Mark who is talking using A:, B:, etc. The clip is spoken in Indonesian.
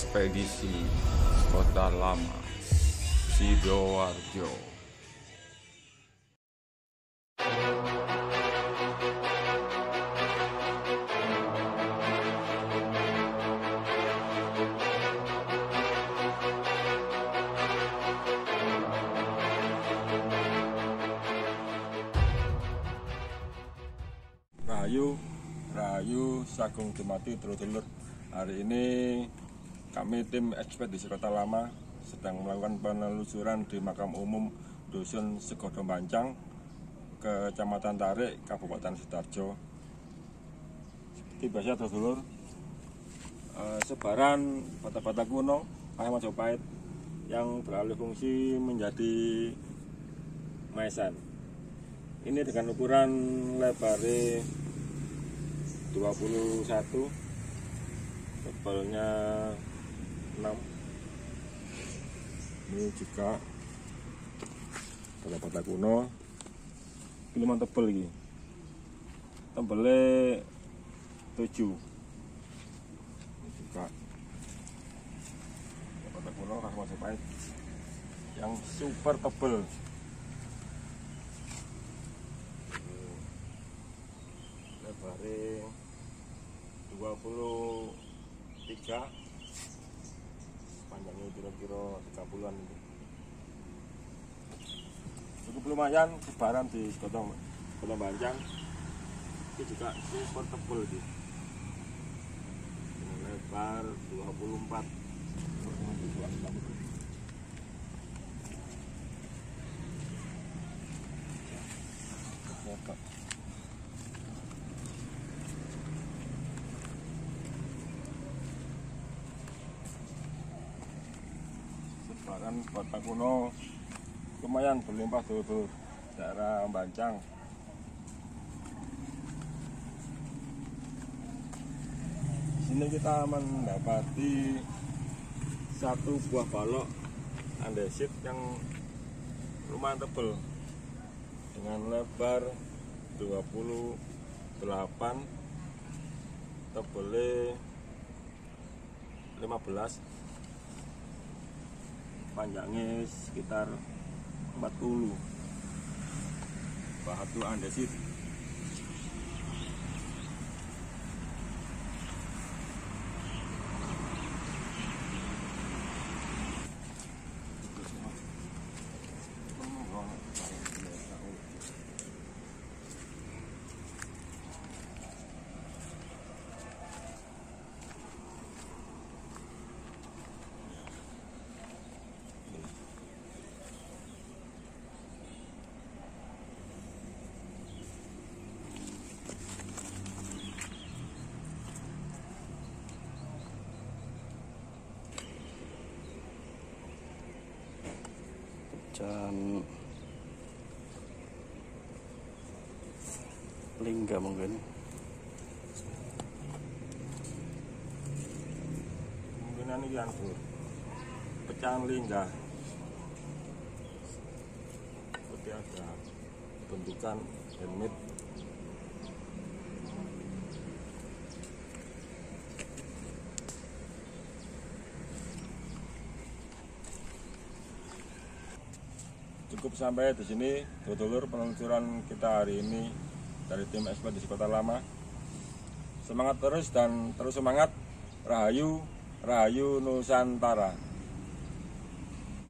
A: Ekspedisi Kota Lama, Sidoarjo. Rahayu Sagung Dumadi Dulur-dulur. Hari ini kami tim ekspedisi Kota Lama sedang melakukan penelusuran di makam umum Dusun Segodo Bancang, Kecamatan Tarik, Kabupaten Sidoarjo. Seperti biasa dulur, sebaran bata-bata kuno khas Majapahit yang beralih fungsi menjadi maesan. Ini dengan ukuran lebarnya 21, tebalnya 6. Ini juga bata-bata kuno. Ini lumayan tebal ini. Tebelnya 7. Ini juga bata kuno khas Majapahit yang super tebal. Lebarnya 23, panjangnya kira-kira 30-an. Cukup lumayan sebaran di Segodo Bancang. Ini juga super tebal gitu. Dengan lebar 24. Sebaran bata kuno lumayan berlimpah dulur daerah Bancang. Di sini kita mendapati satu buah balok andesit yang lumayan tebal dengan lebar 28, tebelnya 15, panjangnya sekitar 40. Batu andesit.
B: Dan lingga mungkin
A: ini kan pecahan lingga seperti ada bentukan hermit. Cukup sampai di sini dulur penelusuran kita hari ini dari tim ekspedisi Kota Lama. Semangat terus dan terus semangat. Rahayu Nusantara.